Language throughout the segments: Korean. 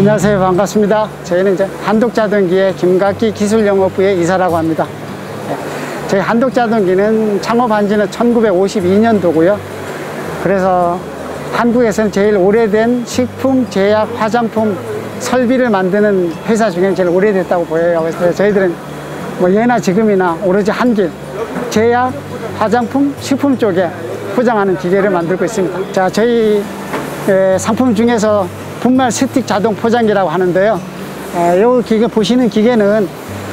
안녕하세요. 반갑습니다. 저희는 이제 한독자동기의 김각기 기술영업부의 이사라고 합니다. 저희 한독자동기는 창업한 지는 1952년도고요. 그래서 한국에서는 제일 오래된 식품, 제약, 화장품 설비를 만드는 회사 중에 제일 오래됐다고 보여요. 그래서 저희들은 뭐 예나 지금이나 오로지 한 길, 제약, 화장품, 식품 쪽에 포장하는 기계를 만들고 있습니다. 자, 저희 상품 중에서 분말 스틱 자동 포장기라고 하는데요. 이 기계 보시는 기계는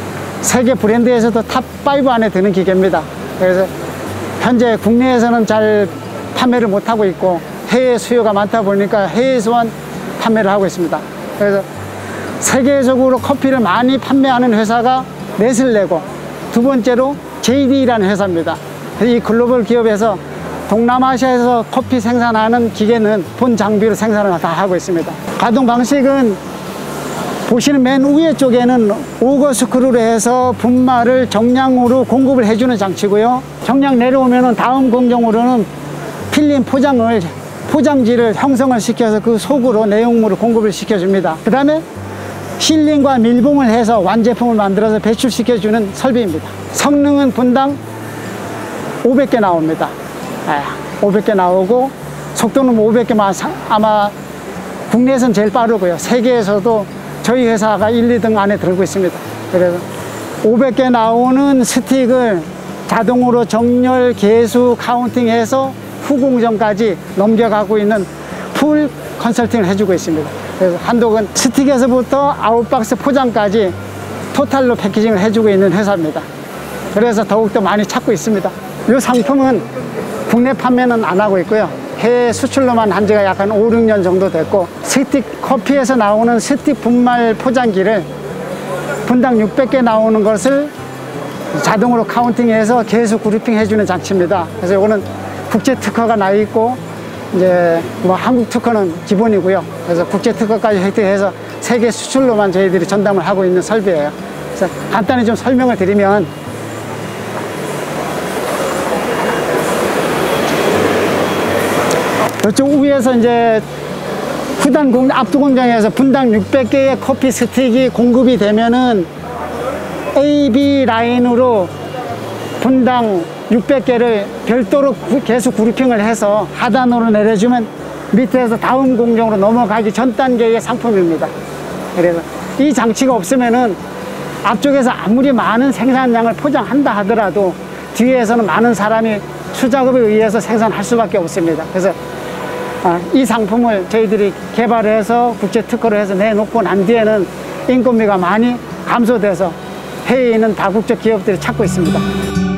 세계 브랜드에서도 탑5 안에 드는 기계입니다. 그래서 현재 국내에서는 잘 판매를 못하고 있고 해외 수요가 많다 보니까 해외에서만 판매를 하고 있습니다. 그래서 세계적으로 커피를 많이 판매하는 회사가 네슬레고, 두 번째로 JD라는 회사입니다. 이 글로벌 기업에서 동남아시아에서 커피 생산하는 기계는 본 장비로 생산을 다 하고 있습니다. 가동 방식은 보시는 맨 위에 쪽에는 오거 스크루로 해서 분말을 정량으로 공급을 해주는 장치고요. 정량 내려오면은 다음 공정으로는 필름 포장을, 포장지를 형성을 시켜서 그 속으로 내용물을 공급을 시켜줍니다. 그 다음에 실링과 밀봉을 해서 완제품을 만들어서 배출시켜주는 설비입니다. 성능은 분당 500개 나옵니다. 500개 나오고 속도는 500개만 아마 국내에서는 제일 빠르고요. 세계에서도 저희 회사가 1, 2등 안에 들고 있습니다. 그래서 500개 나오는 스틱을 자동으로 정렬, 개수, 카운팅해서 후공정까지 넘겨가고 있는 풀 컨설팅을 해주고 있습니다. 그래서 한독은 스틱에서부터 아웃박스 포장까지 토탈로 패키징을 해주고 있는 회사입니다. 그래서 더욱더 많이 찾고 있습니다. 이 상품은 국내 판매는 안 하고 있고요. 해외 수출로만 한 지가 약 한 5, 6년 정도 됐고, 스틱 커피에서 나오는 스틱 분말 포장기를 분당 600개 나오는 것을 자동으로 카운팅해서 계속 그룹핑 해주는 장치입니다. 그래서 이거는 국제 특허가 나 있고, 이제 뭐 한국 특허는 기본이고요. 그래서 국제 특허까지 획득해서 세계 수출로만 저희들이 전담을 하고 있는 설비예요. 그래서 간단히 좀 설명을 드리면, 이쪽 위에서 이제 후단 압두 공장에서 분당 600개의 커피 스틱이 공급이 되면은 A, B 라인으로 분당 600개를 별도로 계속 그룹핑을 해서 하단으로 내려주면 밑에서 다음 공정으로 넘어가기 전 단계의 상품입니다. 그래서 이 장치가 없으면은 앞쪽에서 아무리 많은 생산량을 포장한다 하더라도 뒤에서는 많은 사람이 수작업에 의해서 생산할 수밖에 없습니다. 그래서 이 상품을 저희들이 개발해서 국제 특허로 해서 내놓고 난 뒤에는 인건비가 많이 감소돼서 해외에 있는 다국적 기업들이 찾고 있습니다.